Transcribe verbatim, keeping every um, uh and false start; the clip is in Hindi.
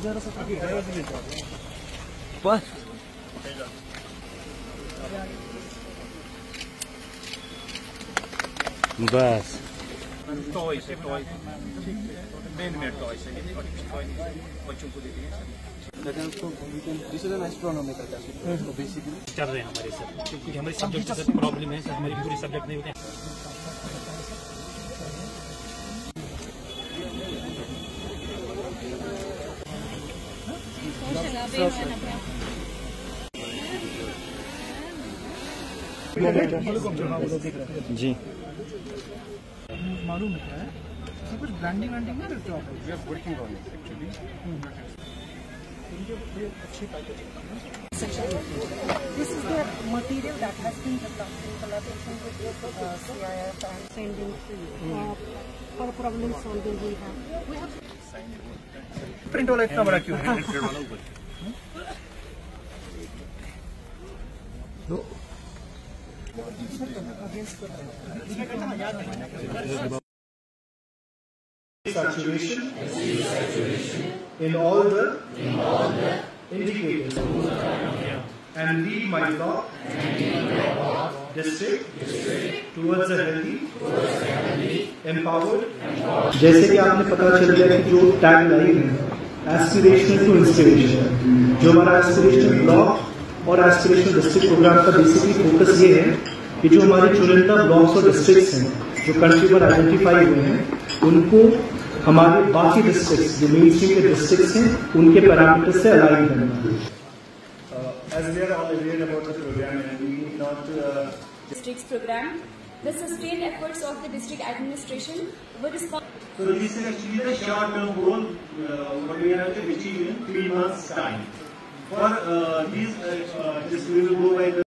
बस बस टॉयस है, टॉयस मेन मेड टॉयस है, बच्चों को देते हैं। लेकिन उसको this is an astronomical test basically चल रहे हैं हमारे सब, क्योंकि हमारे सब्जेक्ट से प्रॉब्लम है, हमारी पूरी सब्जेक्ट नहीं होते हैं। जी मालूम है कुछ ब्रांडिंग ब्रांडिंग है we are working on it actually अच्छी This is the material that has been developed in collaboration with uh, C I F and sending to you uh, for problem solving we have. We have print वाला इतना बड़ा क्यों है? Saturation in all the indicators and lead my block district towards a healthy empowered। जैसे कि आपने पता चल गया कि जो टैग लाइन है एस्पिरेशनल टू इंस्पिरेशन, जो हमारा एस्पिरेशनल ब्लॉक और एस्पिरेशनल डिस्ट्रिक्ट प्रोग्राम का बेसिकली फोकस ये है कि जो हमारे चुनिंदा ब्लॉक्स और डिस्ट्रिक्ट्स हैं जो कंट्री पर आइडेंटिफाई हुए हैं उनको हमारे बाकी डिस्ट्रिक्ट्स जो मेन स्ट्रीम के डिस्ट्रिक्ट्स हैं उनके पैरामीटर से अलाइन करना। As we are all aware about the program and we need not uh, districts program, the sustained efforts of the district administration were responsible. So this is actually the short-term goal uh, what we have to achieve in three months' time. For uh, these, uh, uh, this we will go by the